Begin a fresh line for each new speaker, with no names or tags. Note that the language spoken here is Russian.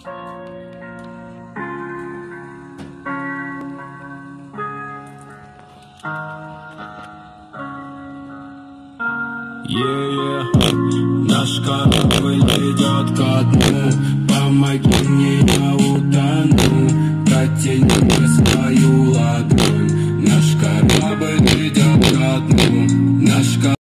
Наш корабль идет ко дну. Помоги мне, я